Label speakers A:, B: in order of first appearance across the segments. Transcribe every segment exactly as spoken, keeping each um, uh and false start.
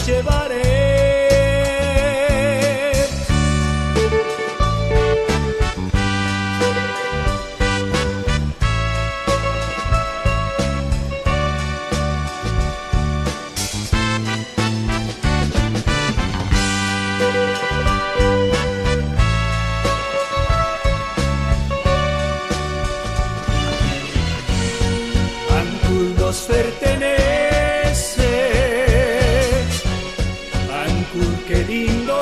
A: llevaré. Nos pertenece, Ancud, qué lindo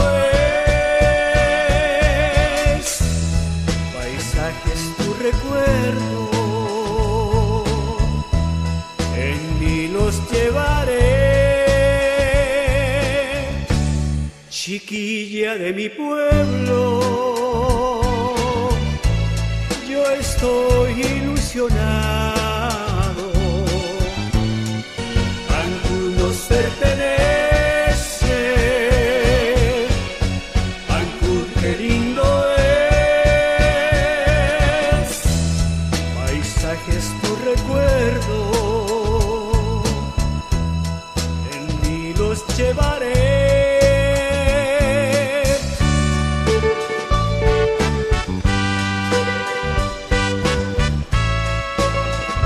A: es, paisajes tu recuerdo, en mí los llevaré, chiquilla de mi pueblo, yo estoy ilusionado. Pertenece, Ancud, qué lindo es, paisajes tu recuerdo, en mí los llevaré.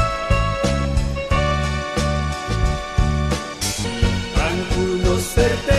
A: Nos pertenece.